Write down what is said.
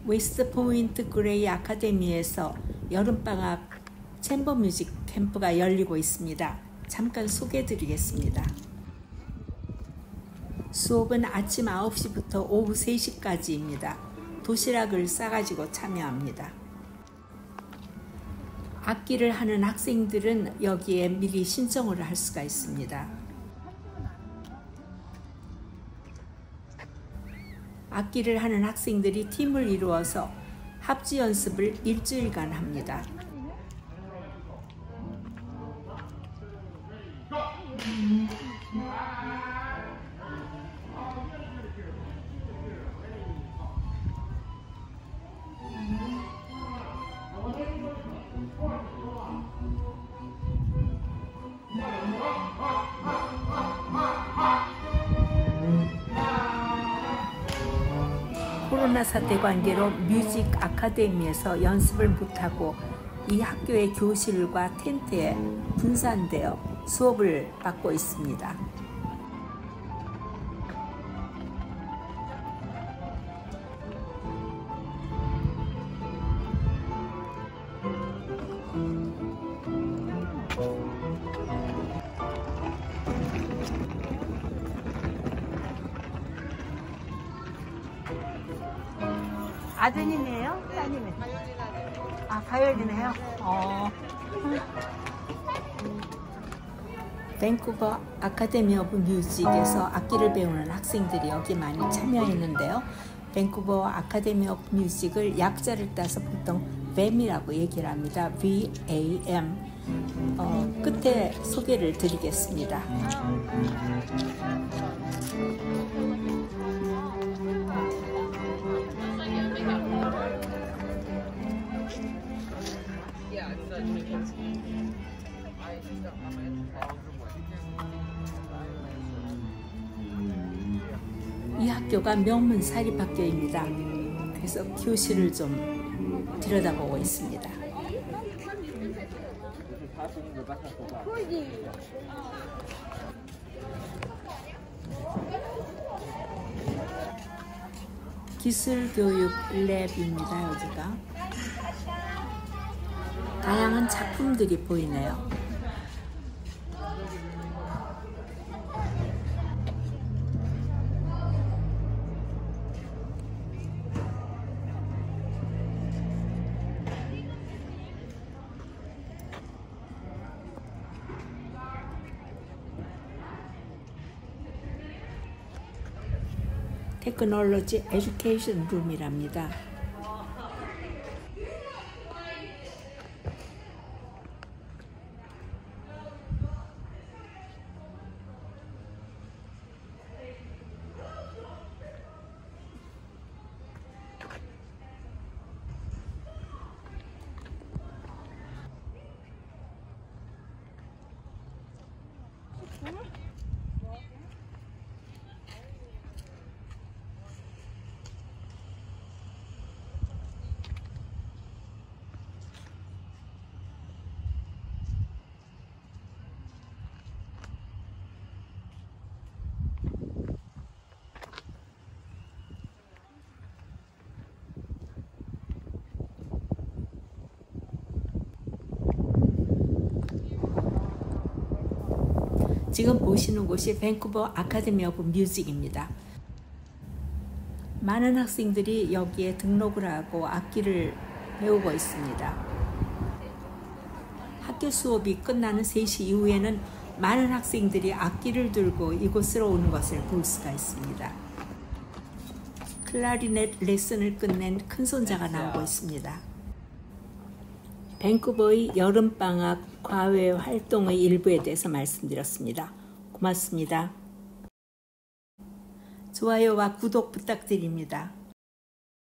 웨스트 포인트 그레이 아카데미에서 여름방학 챔버 뮤직 캠프가 열리고 있습니다. 잠깐 소개해 드리겠습니다. 수업은 아침 9시부터 오후 3시까지입니다. 도시락을 싸가지고 참여합니다. 악기를 하는 학생들은 여기에 미리 신청을 할 수가 있습니다. 악기를 하는 학생들이 팀을 이루어서 합주 연습을 일주일간 합니다. 코로나 사태 관계로 뮤직 아카데미에서 연습을 못하고 이 학교의 교실과 텐트에 분산되어 수업을 받고 있습니다. 아드님이에요? 따님이에요? 아, 바이올린이에요? 밴쿠버 아카데미 오브 뮤직에서 악기를 배우는 학생들이 여기 많이 참여했는데요. 밴쿠버 아카데미 오브 뮤직을 약자를 따서 보통 VAM이라고 얘기를 합니다. VAM. 끝에 소개를 드리겠습니다. 이 학교가 명문 사립학교입니다. 그래서 교실을 좀 들여다보고 있습니다. 기술교육 랩입니다. 여기가 다양한 작품들이 보이네요. 테크놀로지 에듀케이션 룸이랍니다. 지금 보시는 곳이 밴쿠버 아카데미 오브 뮤직입니다. 많은 학생들이 여기에 등록을 하고 악기를 배우고 있습니다. 학교 수업이 끝나는 3시 이후에는 많은 학생들이 악기를 들고 이곳으로 오는 것을 볼 수가 있습니다. 클라리넷 레슨을 끝낸 큰손자가 나오고 있습니다. 밴쿠버의 여름방학 과외 활동의 일부에 대해서 말씀드렸습니다. 고맙습니다. 좋아요와 구독 부탁드립니다.